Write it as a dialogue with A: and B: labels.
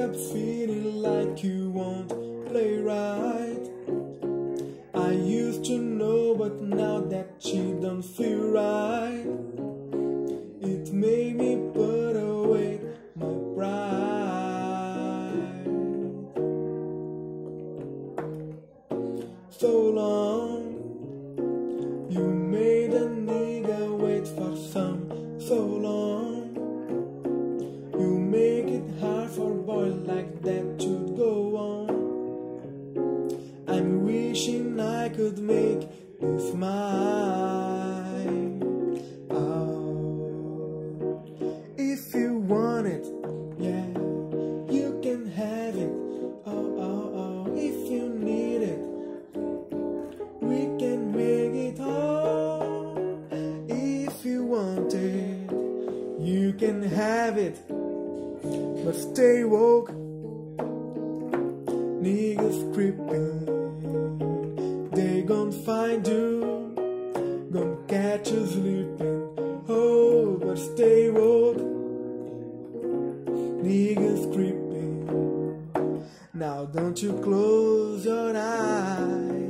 A: up feeling like you won't play right. I used to know, but now that she don't feel right, it made me put away my pride. So long, you made a nigga wait for so long. You make it hard for boys like that to go on. I'm wishing I could make this mine. Oh, if you want it, yeah, you can have it. Oh, oh, oh, if you need it, we can make it all. If you want it, you can have it. But stay woke, niggas creeping. They gon' find you, gon' catch you sleeping. Oh, but stay woke, niggas creeping. Now don't you close your eyes.